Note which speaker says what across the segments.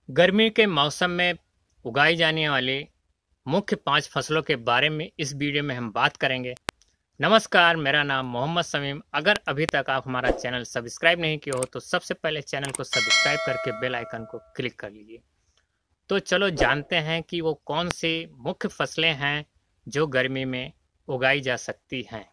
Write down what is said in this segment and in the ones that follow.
Speaker 1: गर्मी के मौसम में उगाई जाने वाली मुख्य 5 फसलों के बारे में इस वीडियो में हम बात करेंगे। नमस्कार, मेरा नाम मोहम्मद समीम। अगर अभी तक आप हमारा चैनल सब्सक्राइब नहीं किए हो तो सबसे पहले चैनल को सब्सक्राइब करके बेल आइकन को क्लिक कर लीजिए। तो चलो जानते हैं कि वो कौन सी मुख्य फसलें हैं जो गर्मी में उगाई जा सकती हैं।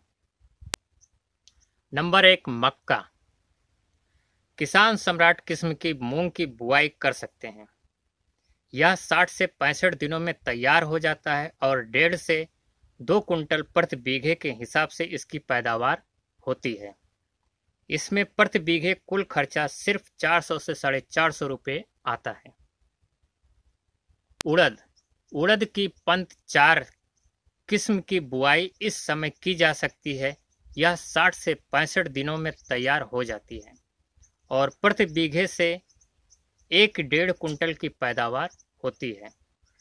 Speaker 1: नंबर 1, मक्का। किसान सम्राट किस्म की मूंग की बुआई कर सकते हैं। यह 60 से 65 दिनों में तैयार हो जाता है और 1.5 से 2 कुंटल प्रति बीघे के हिसाब से इसकी पैदावार होती है। इसमें प्रति बीघे कुल खर्चा सिर्फ 400 से 450 रुपये आता है। उड़द। उड़द की पंत 4 किस्म की बुआई इस समय की जा सकती है। यह 60 से 65 दिनों में तैयार हो जाती है और प्रति बीघे से 1.5 कुंटल की पैदावार होती है।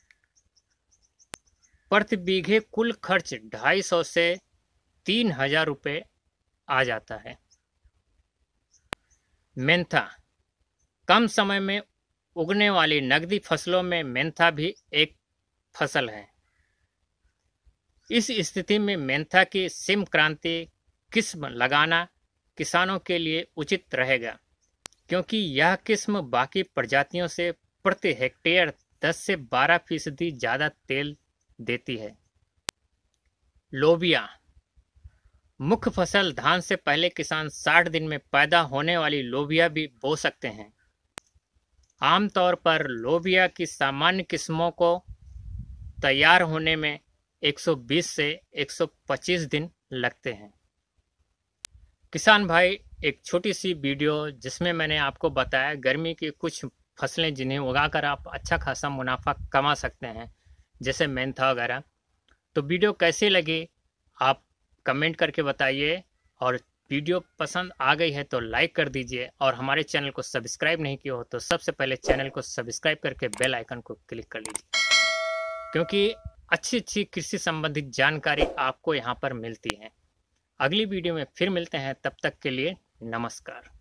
Speaker 1: प्रति बीघे कुल खर्च 250 से 3000 रुपये आ जाता है। मेंथा। कम समय में उगने वाली नकदी फसलों में मेंथा भी एक फसल है। इस स्थिति में मेंथा की सिम क्रांति किस्म लगाना किसानों के लिए उचित रहेगा, क्योंकि यह किस्म बाकी प्रजातियों से प्रति हेक्टेयर 10 से 12% ज़्यादा तेल देती है। लोबिया। मुख्य फसल धान से पहले किसान 60 दिन में पैदा होने वाली लोबिया भी बो सकते हैं। आमतौर पर लोबिया की सामान्य किस्मों को तैयार होने में 120 से 125 दिन लगते हैं। किसान भाई, एक छोटी सी वीडियो जिसमें मैंने आपको बताया गर्मी की कुछ फसलें जिन्हें उगाकर आप अच्छा खासा मुनाफा कमा सकते हैं, जैसे मेंथा वगैरह। तो वीडियो कैसी लगी आप कमेंट करके बताइए, और वीडियो पसंद आ गई है तो लाइक कर दीजिए, और हमारे चैनल को सब्सक्राइब नहीं किया हो तो सबसे पहले चैनल को सब्सक्राइब करके बेल आइकन को क्लिक कर लीजिए, क्योंकि अच्छी अच्छी कृषि संबंधित जानकारी आपको यहाँ पर मिलती है। अगली वीडियो में फिर मिलते हैं, तब तक के लिए नमस्कार।